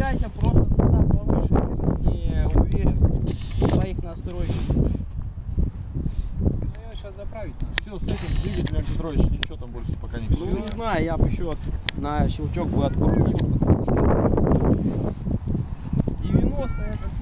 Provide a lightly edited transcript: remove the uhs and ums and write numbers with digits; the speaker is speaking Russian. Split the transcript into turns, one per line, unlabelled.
заезжайте просто туда повыше, если не уверен в своих настройках.
Ну, я сейчас заправить надо. Все, с этим двигателем, Петрович, ничего там больше пока не
Ну, не знаю, я бы еще на щелчок бы открутил. 90 это